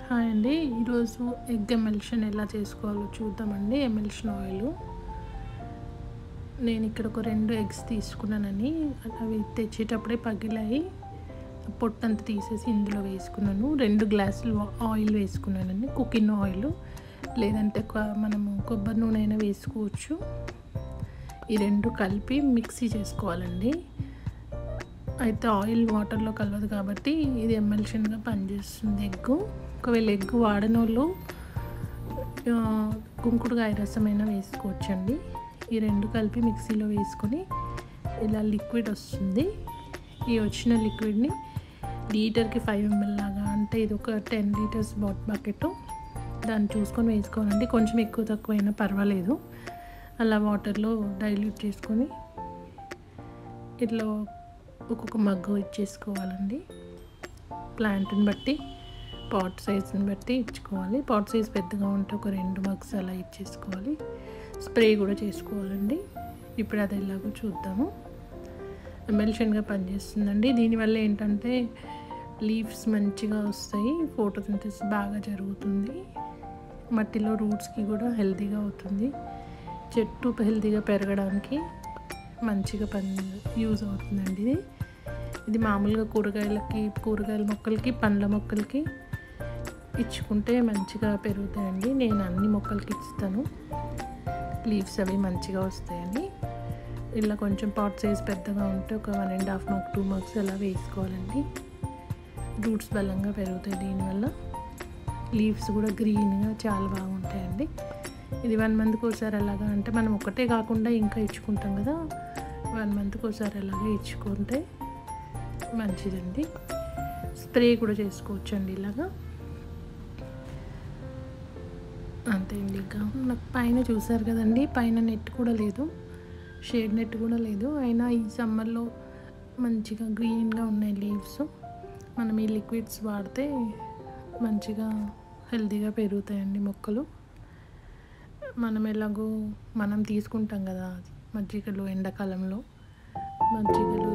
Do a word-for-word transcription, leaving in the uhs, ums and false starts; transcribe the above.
Hi అండి. ఈరోజు egg emulsion ఎలా చేసుకోవాలో చూద్దామండి. ఎమల్షన్ ఆయిల్ నేను ఇక్కడ ఒక రెండు ఎగ్స్ తీసుకున్నానని, అవి తెచ్చేటప్పుడే పగిలాయి. పొట్టంతా తీసేసి ఇందులో వేసుకున్నాను. రెండు గ్లాసులు ఆయిల్ వేసుకున్నానండి, కుకింగ్ ఆయిల్, లేదంటే మనము కొబ్బరి నూనె అయినా వేసుకోవచ్చు. ఈ రెండు కలిపి మిక్సీ చేసుకోవాలండి. అయితే ఆయిల్ వాటర్లో కలవదు కాబట్టి ఇది ఎమల్షన్గా పనిచేస్తుంది ఎగ్. ఒకవేళ ఎగ్ వాడని వాళ్ళు కుంకుడుకాయ రసమైనా వేసుకోవచ్చండి. ఈ రెండు కలిపి మిక్సీలో వేసుకొని ఇలా లిక్విడ్ వస్తుంది. ఈ వచ్చిన లిక్విడ్ని లీటర్కి ఫైవ్ ఎంఎల్ లాగా, అంటే ఇది ఒక టెన్ లీటర్స్ బాట్ బకెట్, దాన్ని చూసుకొని వేసుకోవాలండి. కొంచెం ఎక్కువ తక్కువ అయినా పర్వాలేదు. అలా వాటర్లో డైల్యూట్ చేసుకొని ఇట్లా ఒక్కొక్క మగ్గు ఇచ్చేసుకోవాలండి. ప్లాంట్ని బట్టి, పాట్ సైజ్ని బట్టి ఇచ్చుకోవాలి. పాట్ సైజ్ పెద్దగా ఉంటే ఒక రెండు మగ్స్ అలా ఇచ్చేసుకోవాలి. స్ప్రే కూడా చేసుకోవాలండి. ఇప్పుడు అది ఎలాగో చూద్దాము. ఎమల్షన్గా పనిచేస్తుందండి. దీనివల్ల ఏంటంటే లీవ్స్ మంచిగా వస్తాయి, ఫోటోసింథసిస్ బాగా జరుగుతుంది, మట్టిలో రూట్స్కి కూడా హెల్తీగా అవుతుంది, చెట్టు హెల్తీగా పెరగడానికి మంచిగా పని యూజ్ అవుతుందండి. ఇది ఇది మామూలుగా కూరగాయలకి, కూరగాయల మొక్కలకి, పండ్ల మొక్కలకి ఇచ్చుకుంటే మంచిగా పెరుగుతాయండి. నేను అన్ని మొక్కలకి ఇస్తాను, లీవ్స్ అవి మంచిగా వస్తాయండి. ఇలా కొంచెం పాట్ సైజ్ పెద్దగా ఉంటే ఒక one and half mug two mugs అలా వేసుకోవాలండి. రూట్స్ బలంగా పెరుగుతాయి. దీనివల్ల లీవ్స్ కూడా గ్రీన్గా చాలా బాగుంటాయండి. ఇది వన్ మంత్కి ఒకసారి అలాగా, అంటే మనం ఒకటే కాకుండా ఇంకా ఇచ్చుకుంటాం కదా, వన్ మంత్కి ఒకసారి అలాగే ఇచ్చుకుంటే మంచిదండి. స్ప్రే కూడా చేసుకోవచ్చు అండి ఇలాగా. అంతే అండి. ఇంకా నాకు పైన చూసారు కదండి, పైన నెట్ కూడా లేదు, షేడ్ నెట్ కూడా లేదు. అయినా ఈ సమ్మర్లో మంచిగా గ్రీన్గా ఉన్నాయి లీవ్స్. మనం ఈ లిక్విడ్స్ వాడితే మంచిగా హెల్తీగా పెరుగుతాయండి మొక్కలు. మనం ఎలాగో మనం తీసుకుంటాం కదా మజ్జిగలో, ఎండాకాలంలో మజ్జిగలో